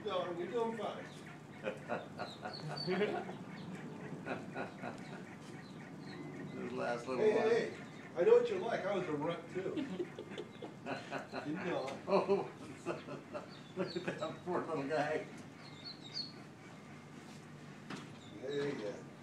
No, you're doing fine. This last little Hey, one. hey, I know what you're like, I was a runt too. Didn't know. Oh, look at that poor little guy. Yeah, yeah.